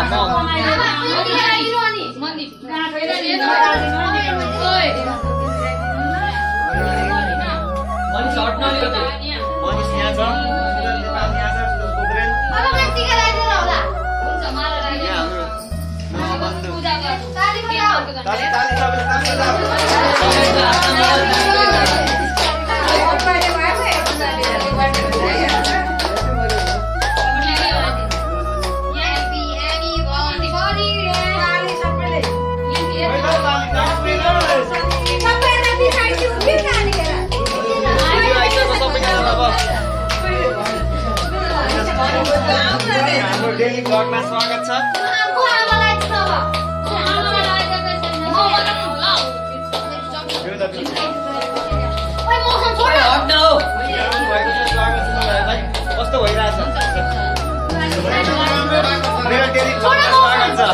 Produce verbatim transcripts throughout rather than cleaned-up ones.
Daily ब्लगमा स्वागत छ। कस्तो भइरहेछ मेरो डेली ब्लगमा स्वागत छ।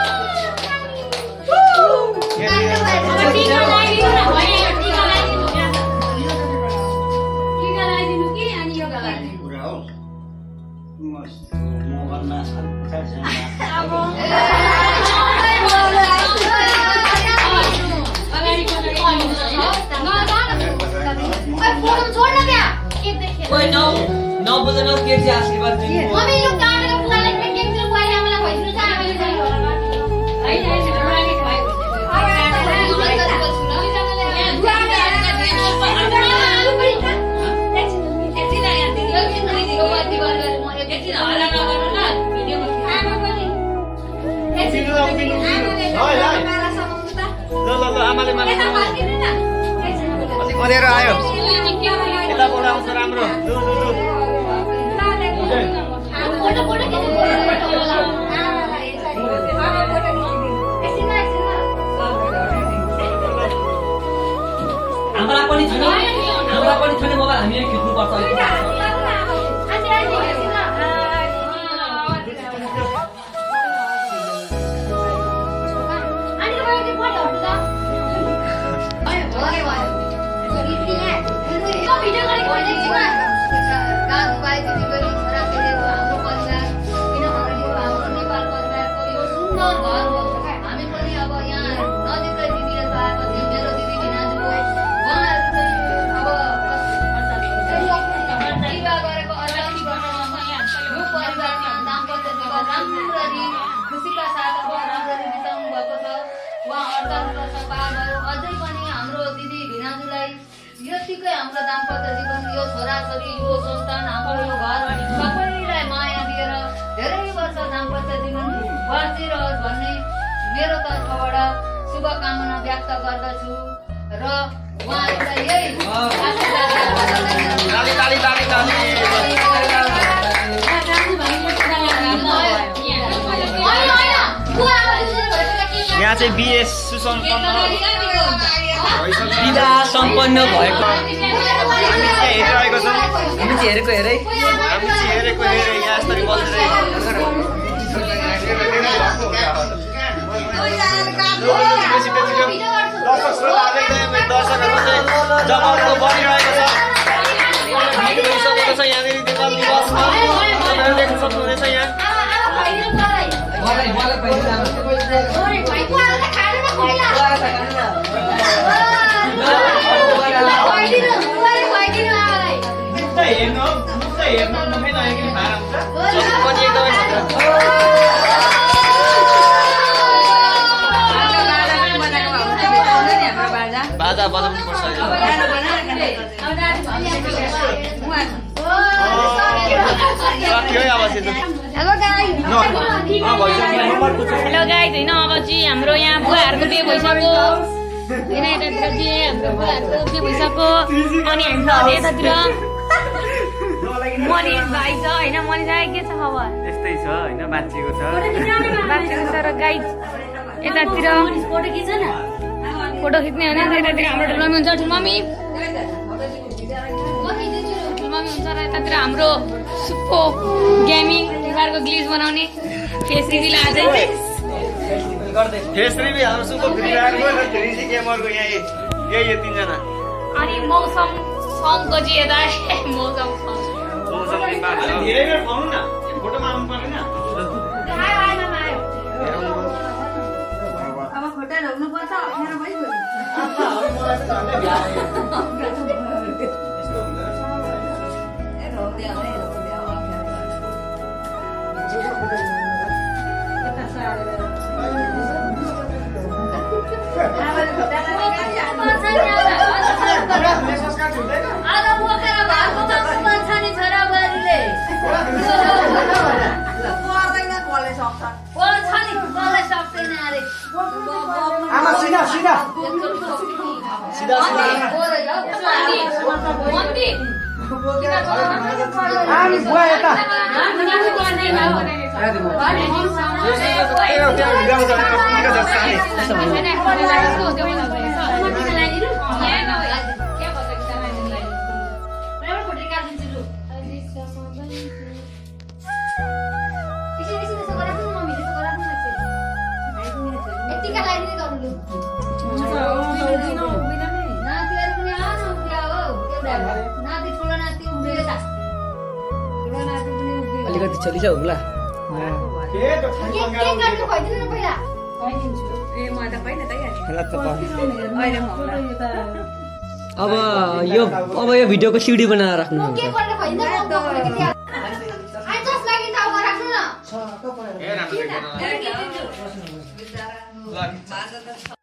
Oi, não, não, você não quer dizer assim, mas tem um. Mami, no carro, eu vou lá e peguei o pai e a mãe vai no carro. Aí, aí, aí, vai. ल ल ल आमाले मलाई मरेर आयो यताबाट आउँछ राम्रो लु लु लु हामीलाई पनि छैन हामीलाई पनि छैन मोबाइल हामीले खिच्नु पर्छ। यतिकै हाम्रो दाम्पत्य जीवन यो छोराछोरी यो सन्तान हाम्रो यो घर सबैलाई माया दिएर धेरै वर्ष दाम्पत्य जीवन बाँचिरहोस् भन्ने मेरो तर्फबाट शुभकामना व्यक्त गर्दछु र उहाँहरूलाई यही यहाँ चाहिँ बिए सुसम्पन्न विधा सम्पन्न भएको हामी चाहिँ हेरिरहेको छौँ। हामी चाहिँ हेरेको हेरै हामी चाहिँ हेरेको हेरे यहाँ यसरी बसेर दर्शक श्रोताहरूले दर्शकहरू चाहिँ जमाउनु बनिरहेको छ। भइसकेको छ यहाँनिर नेपाल दिवसमा तपाईँहरू देख्न सक्नुहुनेछ यहाँ हेर्नु हेर्नु नखाइ नआइकन खाएर हुन्छ पनि एकदमै बाजा बजाउनु पर्छ। हेलो गाइस हेलो गाइस होइन अब चाहिँ हाम्रो यहाँ बुवाहरूको बिहे भइसक्यो होइन यतातिर चाहिँ हाम्रो बुवाहरूको बिहे भइसक्यो अनि हामी त यतातिर मनिष भाइ छ होइन मनिष भाइ के छ खबर? यस्तै छ होइन बाँचेको छ बाँचेको छ र गाइस यतातिर फोटो खिच्ने हो भने यतातिर हाम्रो ठुलमम्मी हुन्छ ठुलमम्मी ठुलमम्मी हुन्छ र यतातिर हाम्रो सुप्पो गेमिङ तिहारको ग्लिच बनाउने फेस रिभिल आजै फेस रिभिल हाम्रो सुप्पो फ्रीफायरको र थ्री गेमरको यहाँ यही यो तीनजना अनि मौसम सङको चाहिँ यता मौसम धेरै बेर पाउनु न फोटोमा आउनु पर्दैन। आमा सिधा सिधा सिधा सिधा आमी बुवा यता अलिकति चलिजाऊ होला अब यो अब यो भिडियोको सिडी बनाएर राख्नु